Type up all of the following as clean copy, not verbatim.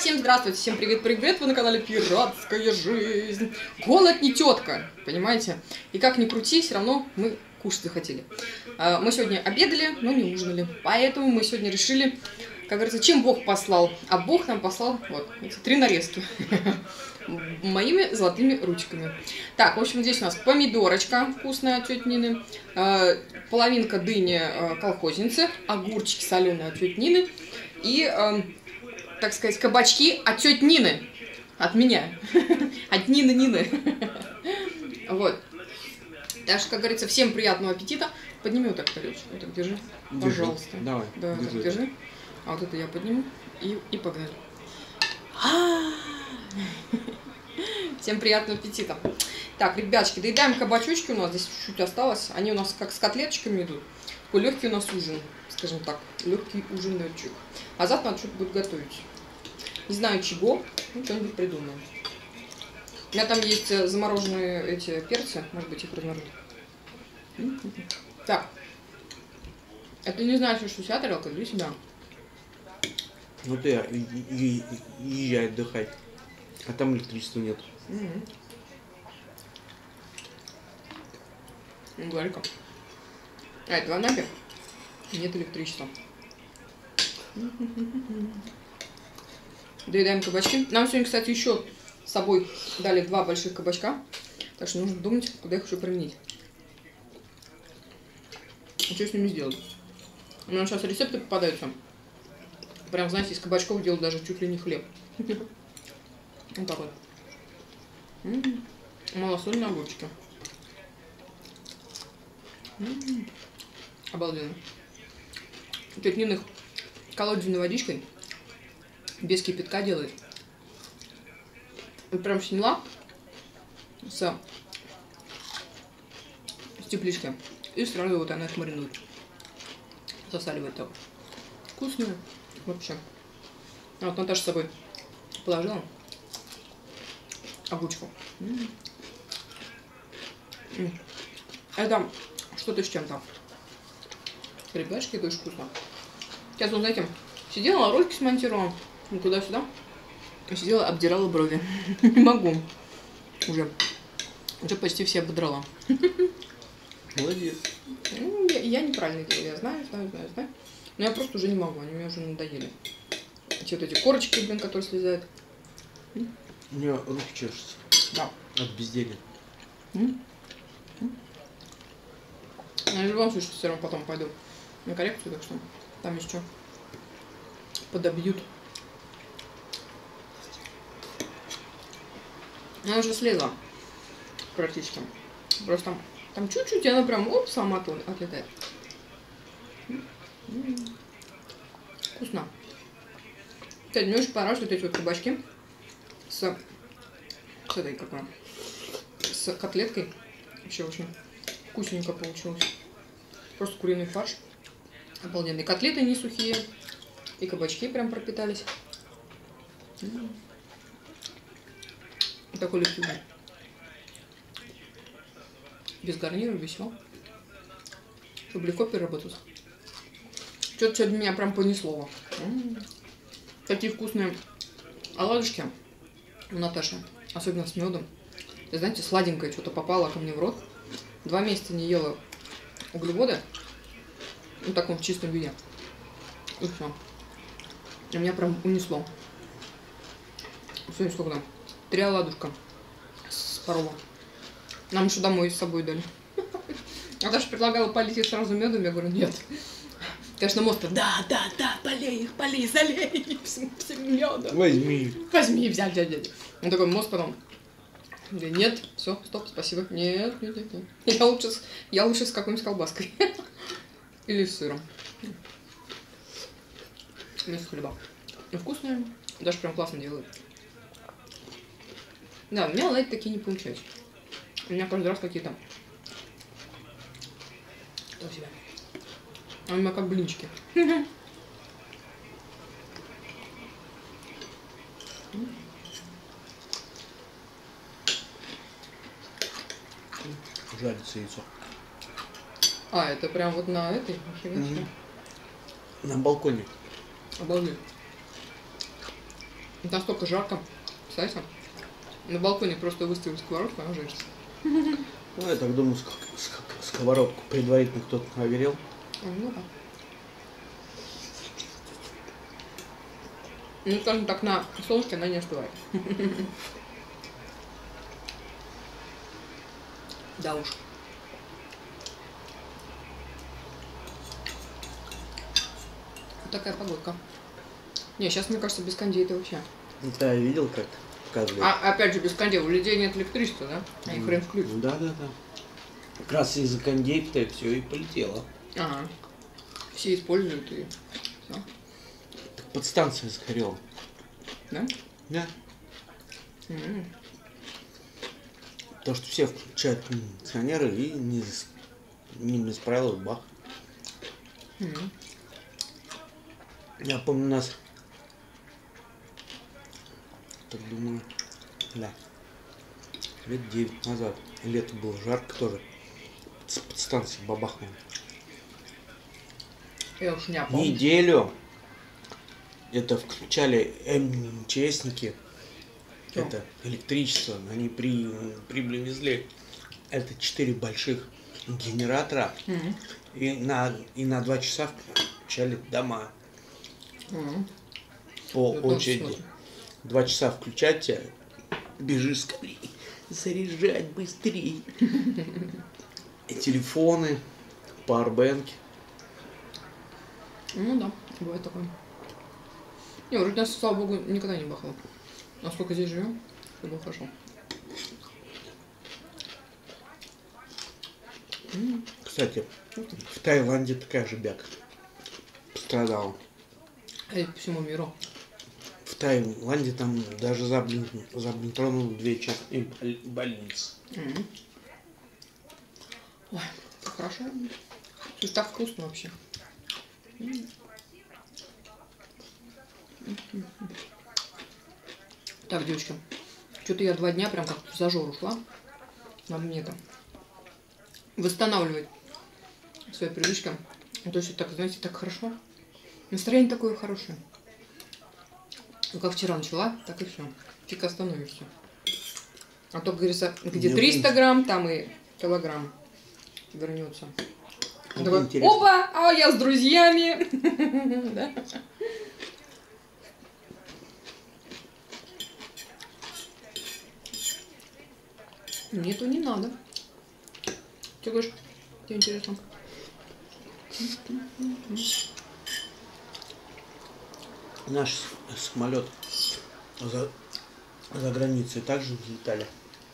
Всем здравствуйте, всем привет-привет, вы на канале Пиратская жизнь. Голод не тетка, понимаете? И как ни крути, все равно мы кушать захотели. Мы сегодня обедали, но не ужинали, поэтому мы сегодня решили, как говорится, чем Бог послал. А Бог нам послал вот эти 3 нарезки моими золотыми ручками. Так, в общем, здесь у нас помидорочка вкусная от тети Нины, половинка дыни колхозницы, огурчики соленые от тети Нины и, так сказать, кабачки от тети Нины. От меня. От Нины. Вот. Так что, как говорится, всем приятного аппетита. Подними вот так тарелочку. Вот так держи. Пожалуйста. Давай. Да, держи. Держи. А вот это я подниму и погнали. Всем приятного аппетита. Так, ребяточки, доедаем кабачочки, у нас здесь чуть-чуть осталось. Они у нас как с котлеточками идут. Такой легкий у нас ужин, скажем так. Легкий ужиночек. А завтра надо что-то будет готовить. Не знаю чего, ну что-нибудь придумаем. У меня там есть замороженные эти перцы, может быть, их разморозить. Так. Это не значит, что вся тарелка для себя. Ну ты езжай отдыхать. А там электричества нет. Горько. А это в Анапе нет электричества. Доедаем кабачки. Нам сегодня, кстати, еще с собой дали 2 больших кабачка. Так что нужно думать, куда их еще применить. И что с ними сделать. У нас сейчас рецепты попадаются. Прям, знаете, из кабачков делают даже чуть ли не хлеб. Вот так вот. Малосольные огурчики. Обалденно. Тетя Нина их колодезной водичкой без кипятка делает. Вот прям сняла с теплички и сразу вот она их маринует. Засаливает так. Вкусно вообще. А вот Наташа с собой положила огурчиков. Это что-то с чем-то. Ребятушки, это очень вкусно. Сейчас, вот, знаете, сидела, ролики смонтировала, туда-сюда. Сидела, обдирала брови. Не могу. Уже почти все ободрала. Молодец. Ну, я неправильно делаю, я знаю. Но я просто уже не могу, они мне уже надоели. Эти вот эти корочки, блин, которые слезают. У меня руки чешутся. Да. От безделия. Я в любом случае все равно потом пойду на коррекцию, так что там еще подобьют. Она уже слезла практически. Просто там чуть-чуть, и она прям оп, сама отлетает. Вкусно. Кстати, мне очень понравились вот эти вот кабачки с этой какой, с котлеткой. Вообще очень вкусненько получилось. Просто куриный фарш. Обалденные котлеты не сухие. И кабачки прям пропитались. Такой легкий ужин. Без гарнира, без всего. Чтобы легко переработался. Что-то сегодня меня прям понесло. Такие вкусные оладушки у Наташи. Особенно с медом. И, знаете, сладенькое что-то попало ко мне в рот. 2 месяца не ела углеводы. В таком чистом виде. И все. И меня прям унесло. Сегодня сколько там? 3 оладушка с паровым. Нам еще домой с собой дали. Наташа предлагала полить их сразу медом. Я говорю, нет. Конечно, мозг, да, полей их, залей их всем медом. Возьми, взять. Он такой мозг потом. Нет, все, стоп, спасибо. Нет. Я лучше с какой-нибудь колбаской. Или с сыром. Вместо хлеба. Ну, вкусные. Даже прям классно делают. Да, у меня оладьи такие не получаются. У меня каждый раз какие-то. Что у себя? А у меня как блинчики. Жарится яйцо. А, это прям вот на этой? На балконе. Обалдеть. Настолько жарко. Представляете? На балконе просто выставили сковородку, она жарится. Ну, я так думаю, сковородку предварительно кто-то проверил. Ну да. Ну, скажем так, на солнышке она не остывает. Да уж. Вот такая погодка. Не, сейчас, мне кажется, без кондей это вообще. Да, я видел, как показывали. А опять же, без кондей. У людей нет электричества, да? А их хрен включат. Да. Как раз из-за кондей-то все и полетело. Ага. Все используют и все. Так подстанция сгорела. Да? Да. М. То, что все включают кондиционеры и не исправил бах. М. Я помню, у нас, так думаю, да, лет 9 назад, лето было жарко тоже, с подстанции бабахнуло. Я уж не помню. Неделю это включали МЧСники, Что? это электричество, они привезли это 4 больших генератора М. и на 2 часа включали дома М. по Это очереди. смысл. 2 часа включайте, бежи скорее, заряжать быстрее. И телефоны, пауэрбэнки. Ну да, бывает такое. Не, вроде нас, слава богу, никогда не бахало. Насколько здесь живем, все было хорошо. Кстати, в Таиланде такая же бяка пострадала. А это по всему миру. В Таиланде там даже забинтронули 2 частные больницы. М. Ой, как хорошо. Тут так вкусно вообще. Так, девочки, что-то я 2 дня прям как-то в зажор ушла. Надо мне там восстанавливать свои привычки. А то есть так, знаете, так хорошо. Настроение такое хорошее. Ну, как вчера начала, так и все. Фиг остановишься. А то, как говорится, где Мне 300 грамм, там и килограмм вернется. Мне Такой, интересно. опа, а я с друзьями. Да? Мне то не надо. Ты говоришь, тебе интересно. Наш самолет за границей также взлетали.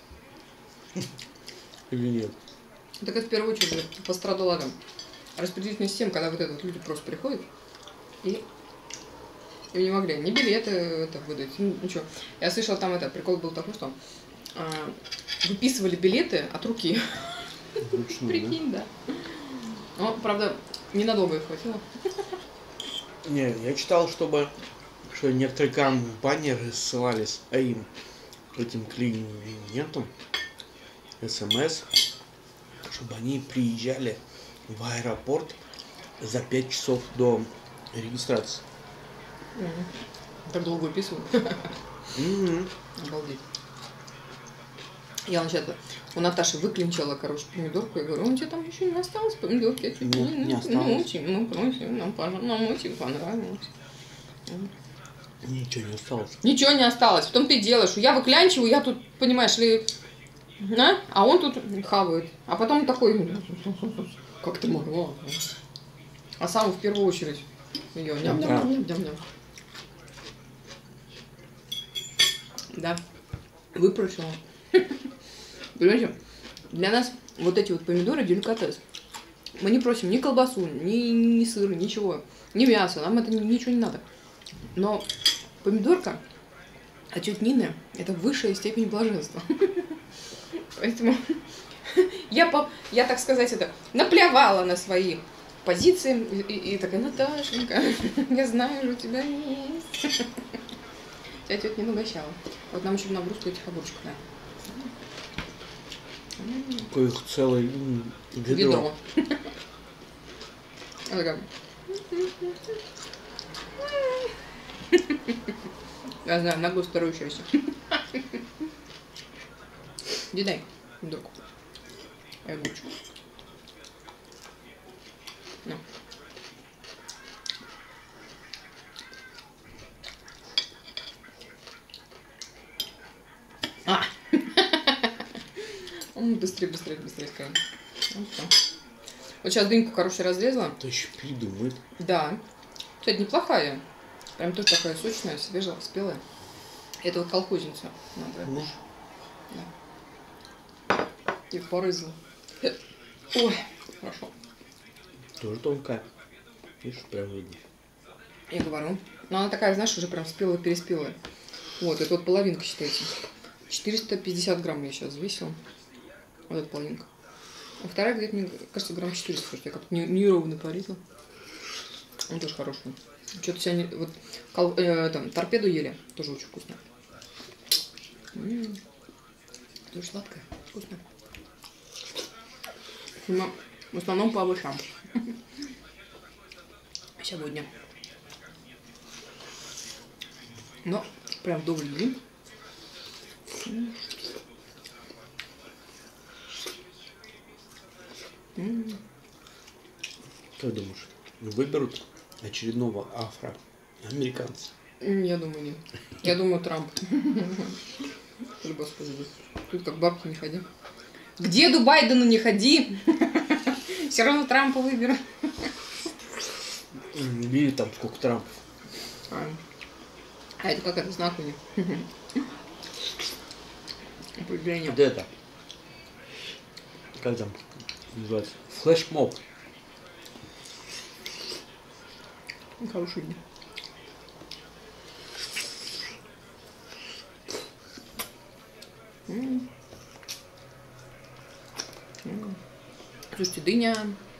Или нет? Так это в первую очередь пострадала там распределительная система, когда вот это вот люди просто приходят и не могли ни билеты это выдать, ничего. Я слышала, там это прикол был такой, что выписывали билеты от руки. Вручную, да? Прикинь, да. Но, правда, ненадолго их хватило. Не, я читал, что некоторые компании рассылались им, этим клиентам, СМС, чтобы они приезжали в аэропорт за 5 часов до регистрации. Так долго выписываю. Мгм. Обалдеть. Я вначале у Наташи выклинчила, короче, помидорку. Я говорю, у тебя там еще не осталось помидорки? Я чуть Нет, не осталось. Ну, очень, мы просим, нам, пожалуйста, нам очень понравилось. Ничего не осталось. Ничего не осталось. Потом ты делаешь. Я выклянчиваю, я тут, понимаешь ли, а он тут хавает. А потом такой, как ты могла? А сам в первую очередь ее ням-ням-ням-ням-ням. Да, выпросила. Понимаете, для нас вот эти вот помидоры деликатес. Мы не просим ни колбасу, ни сыр, ничего, ни мясо, нам это ничего не надо. Но помидорка от тети Нины – это высшая степень блаженства. Поэтому я, так сказать, это наплевала на свои позиции и такая, Наташенька, я знаю, что у тебя есть. Тебя тетя не угощала. Вот нам еще в нагрузку этих огурчиков, да. Какое их целое ведро. Она такая, Я знаю, нагло вторую часть. Иди дай, друг. Я гучу. Ну. А! Быстрее, быстрее, быстрее, скорее. Вот, вот сейчас дыньку, короче, разрезала. То еще придумает. Да. Кстати, неплохая. Прям тоже такая сочная, свежая, спелая. Это вот колхозница. Надо. Да. И порызла. Ой, хорошо. Тоже тонкая. Видишь, прям видно. Я говорю. Но она такая, знаешь, уже прям спелая-переспелая. Вот, это вот половинка, считайте. 450 грамм я сейчас взвесила. Вот эта половинка. А вторая где-то, мне кажется, грамм 400. Слушайте, я как-то неровно порезала. Он тоже хороший. Что-то сегодня... Вот, там, торпеду ели. Тоже очень вкусно. Тоже сладкое. Вкусно. Но в основном по овощам. Сегодня. Но прям вдоволь едим. Как думаешь, выберут очередного афроамериканца? Я думаю, нет. Я думаю, Трамп. Господи, тут как бабки не ходи. К деду Байдену не ходи. Все равно Трампа выберу. Видишь, там сколько Трампов. А это как это знак у них? Определение. Вот это. Как там называется? Флешмоб. Хороший день. Слушайте, дыня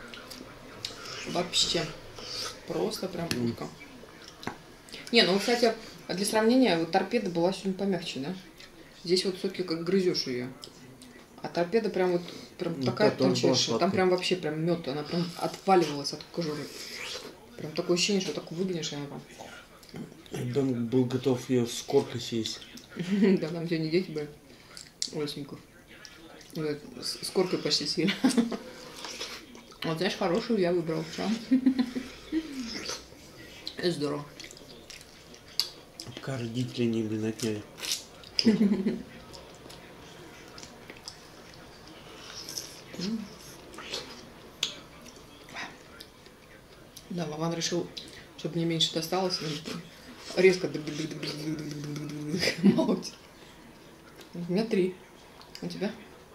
вообще просто прям утка. Не, ну, кстати, для сравнения, вот торпеда была сегодня помягче, да? Здесь вот все-таки как грызешь ее. А торпеда прям вот прям такая тончайшая. Там прям вообще прям мед, она прям отваливалась от кожуры. Прям такое ощущение, что так выгнешь, и она прям... Ребенок был готов ее с коркой съесть. Да, там сегодня дети были. Родственников. С коркой почти съели. Вот, знаешь, хорошую я выбрал вчера. Это здорово. Пока родители не, блин, отняли. Да, Вован решил, чтобы мне меньше досталось, резко молоть. У меня 3. У тебя?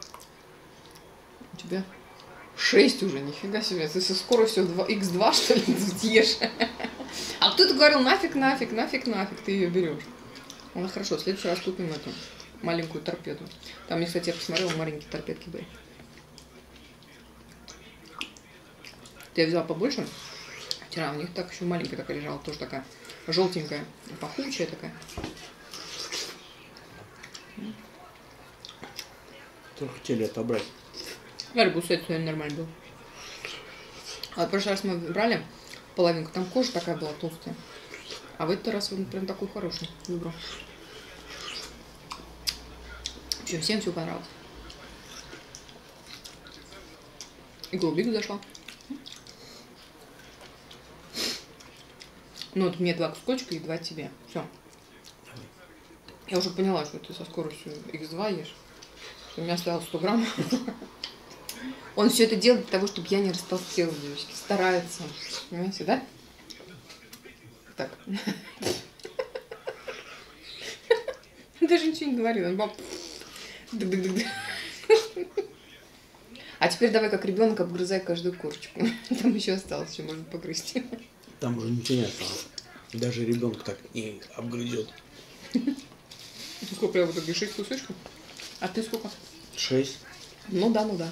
У тебя 6 уже, нифига себе. Ты со скоростью x2, что ли, съешь? А кто-то говорил, нафиг, ты ее берешь. Ну хорошо, в следующий раз купим эту маленькую торпеду. Там, мне, кстати, я посмотрела, маленькие торпедки были. Я взяла побольше. Вчера у них так еще маленькая такая лежала, тоже такая желтенькая, пахучая такая. Тоже хотели отобрать. Арбуз это нормально был. А в прошлый раз мы брали половинку, там кожа такая была толстая. А в этот раз он прям такой хороший выбрал. В общем, всем все понравилось. И голубик зашла. Ну вот мне 2 кусочка и 2 тебе. Все. Я уже поняла, что ты со скоростью x2 ешь. Что у меня осталось 100 грамм. Он все это делает для того, чтобы я не растолстела, девочки. Старается. Понимаете, да? Так. Даже ничего не говорил. Он баб... А теперь давай как ребенок обгрызай каждую корочку. Там еще осталось, еще можно погрызть. Там уже ничего не осталось. Даже ребенок так не обгрызет. Сколько я буду грешить кусочков? А ты сколько? 6. Ну да, ну да.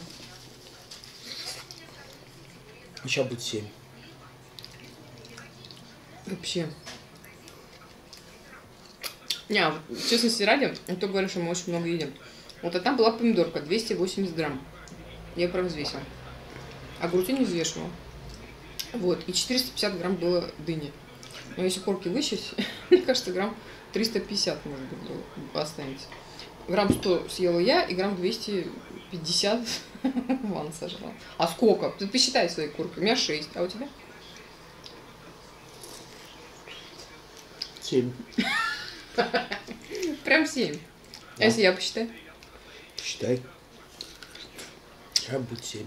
Сейчас будет 7. Вообще. Не, честности ради, кто говорит, что мы очень много едим. Вот одна была помидорка, 280 грамм. Я прям взвесила. А грудь не взвешивала. Вот, и 450 грамм было дыни. Но если корки вычесть, мне кажется, грамм 350, может быть, останется. Грамм 100 съела я, и грамм 250 Ван сожрал. А сколько? Ты посчитай свои курки. У меня 6, а у тебя? 7. Прям 7. А Да. если я посчитаю? Считай. Сейчас будет 7.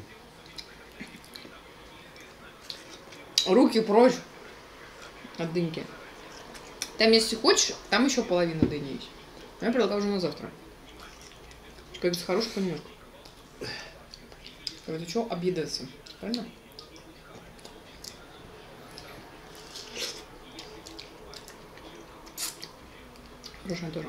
Руки прочь от дыньки. Там, если хочешь, там еще половина дыни есть. Я предлагаю уже на завтра. Как говорится, хороший коньяк. Это что, объедаться? Правильно? Хорошая тоже.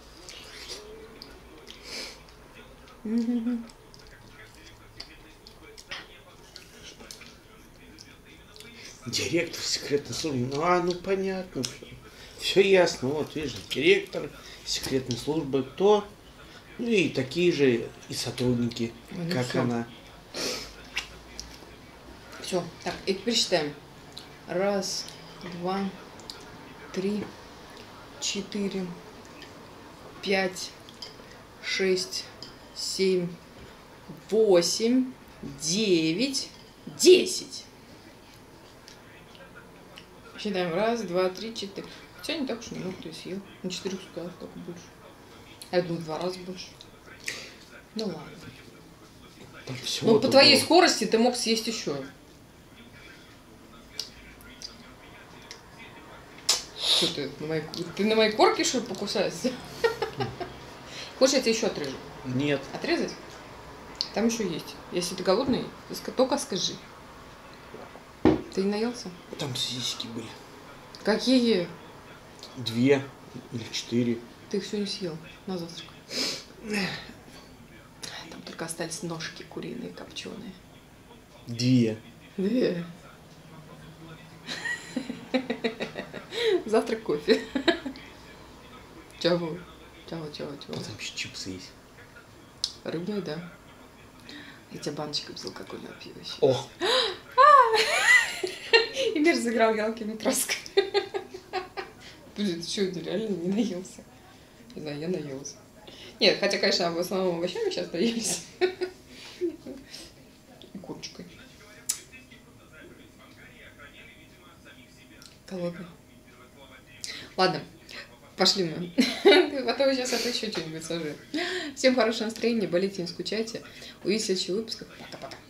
Директор секретной службы. Ну понятно. Все ясно. Вот, видишь, директор секретной службы. Кто? Ну и такие же и сотрудники, Ну, как всё. она. Все. Так, и теперь считаем. 1, 2, 3, 4, 5, 6, 7, 8, 9, 10. Считаем. 1, 2, 3, 4. Хотя не так уж много ты съел. На 4 суток только больше. А я думаю, 2 раза больше. Ну ладно. Там Ну, всего-то по твоей было. скорости ты мог съесть еще. Что ты на моей корке, что ли, покусаешься? Хочешь, я тебе еще отрежу? Нет. Отрезать? Там еще есть. Если ты голодный, только скажи. Ты не наелся? Там сиськи были. Какие? 2 или 4. Ты их все не съел на завтрак. Там только остались ножки куриные, копченые. 2. Завтрак кофе. Чего? Чего? Потом еще чипсы есть. Рыбные, да. Я тебе баночкой взял, какой напил еще. О! И мир заиграл галкими красками. Подожди, ты что, ты реально не наелся? Не знаю, я наелся. Нет, хотя, конечно, в основном овощами сейчас наелись. И курочкой. Голодный. Ладно, пошли мы. Потом сейчас это еще что-нибудь сажу. Всем хорошего настроения, болейте, не скучайте. Увидимся в следующих выпусках. Пока-пока.